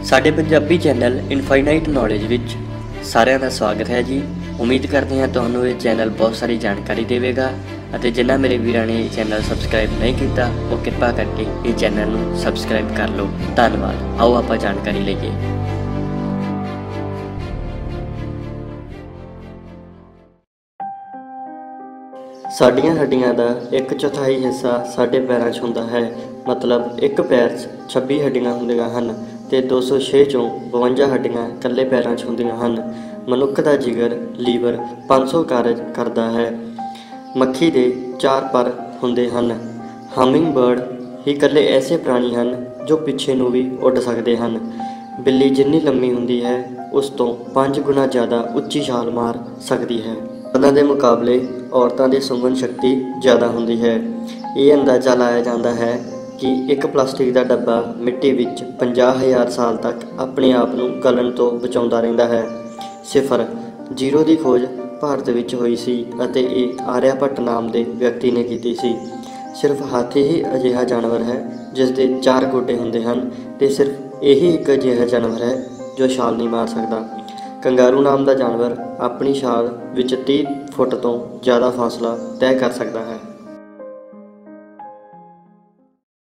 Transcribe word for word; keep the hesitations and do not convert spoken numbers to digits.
ਸਾਡੇ Punjabi channel infinite knowledge ਵਿੱਚ ਸਾਰਿਆਂ ਦਾ ਸਵਾਗਤ ਹੈ ਜੀ। ਉਮੀਦ ਕਰਦੇ ਹਾਂ ਤੁਹਾਨੂੰ ਇਹ ਚੈਨਲ ਬਹੁਤ ਸਾਰੀ ਜਾਣਕਾਰੀ ਦੇਵੇਗਾ ਅਤੇ ਜਿਨ੍ਹਾਂ ਮੇਰੇ ਵੀਰਾਂ ਨੇ ਇਹ ਚੈਨਲ ਸਬਸਕ੍ਰਾਈਬ ਨਹੀਂ ਕੀਤਾ ਉਹ ਕਿਰਪਾ ਕਰਕੇ ਇਹ ਚੈਨਲ ਨੂੰ ਸਬਸਕ੍ਰਾਈਬ ਕਰ ਲਓ। ਧੰਨਵਾਦ। ਆਓ ਆਪਾਂ ਜਾਣਕਾਰੀ ਲਈਏ। ਸਾਡੀਆਂ ਹੱਡੀਆਂ ਦਾ ਇੱਕ ਚੌਥਾਈ ਹਿੱਸਾ ਸਾਡੇ ਪੈਰਾਂ 'ਚ ਹੁੰਦਾ ਹੈ। ਮਤਲਬ ਇੱਕ ਪੈਰ 'ਚ ਛੱਬੀ ਹੱਡੀਆਂ ਹੁੰਦੀਆਂ ਹਨ ਅਤੇ ਦੋ ਸੌ ਛੇ 'ਚੋਂ ਬਵੰਜਾ ਹੱਡੀਆਂ ਇਕੱਲੇ ਪੈਰਾਂ 'ਚ ਹੁੰਦੀਆਂ ਹਨ। ਮਨੁੱਖ ਦਾ ਜਿਗਰ ਲੀਵਰ ਪੰਜ ਸੌ ਕਾਰਜ ਕਰਦਾ ਹੈ। ਮੱਖੀ ਦੇ ਚਾਰ ਪਰ ਹੁੰਦੇ ਹਨ। ਹਮਿੰਗ ਬਰਡ ਹੀ ਇਕੱਲੇ ਐਸੇ ਪ੍ਰਾਣੀ ਹਨ ਜੋ ਪਿੱਛੇ ਨੂੰ ਵੀ ਉੱਡ ਸਕਦੇ ਹਨ। ਬਿੱਲੀ ਜਿੰਨੀ ਲੰਮੀ ਹੁੰਦੀ ਹੈ ਉਸ ਤੋਂ ਪੰਜ ਗੁਣਾ ਜ਼ਿਆਦਾ ਉੱਚੀ ਛਾਲ ਮਾਰ ਸਕਦੀ ਹੈ। ਮਰਦਾਂ ਦੇ ਮੁਕਾਬਲੇ ਔਰਤਾਂ ਦੀ ਸੁੰਘਣ ਸ਼ਕਤੀ ਜ਼ਿਆਦਾ ਹੁੰਦੀ ਹੈ। ਇਹ ਅੰਦਾਜ਼ਾ ਲਾਇਆ ਜਾਂਦਾ ਹੈ ਕਿ ਇੱਕ ਪਲਾਸਟਿਕ ਦਾ ਡੱਬਾ ਮਿੱਟੀ ਵਿੱਚ ਪੰਜਾਹ ਹਜ਼ਾਰ ਸਾਲ ਤੱਕ ਆਪਣੇ ਆਪ ਨੂੰ ਗਲਣ ਤੋਂ ਬਚਾਉਂਦਾ ਰਹਿੰਦਾ ਹੈ। ਸਿਫਰ ਜ਼ੀਰੋ ਦੀ ਖੋਜ ਭਾਰਤ ਵਿੱਚ ਹੋਈ ਸੀ ਅਤੇ ਇਹ ਆਰਿਆ ਭੱਟ ਨਾਮ ਦੇ ਵਿਅਕਤੀ ਨੇ ਕੀਤੀ ਸੀ। ਸਿਰਫ ਹਾਥੀ ਹੀ ਅਜਿਹਾ ਜਾਨਵਰ ਹੈ ਜਿਸ ਦੇ ਚਾਰ ਗੋਡੇ ਹੁੰਦੇ ਹਨ ਅਤੇ ਸਿਰਫ ਇਹੀ ਇੱਕ ਅਜਿਹਾ ਜਾਨਵਰ ਹੈ ਜੋ ਛਾਲ ਨਹੀਂ ਮਾਰ ਸਕਦਾ। ਕੰਗਾਰੂ ਨਾਮ ਦਾ ਜਾਨਵਰ ਆਪਣੀ ਛਾਲ ਵਿੱਚ ਤੀਹ ਫੁੱਟ ਤੋਂ ਜ਼ਿਆਦਾ ਫਾਸਲਾ ਤੈਅ ਕਰ ਸਕਦਾ ਹੈ।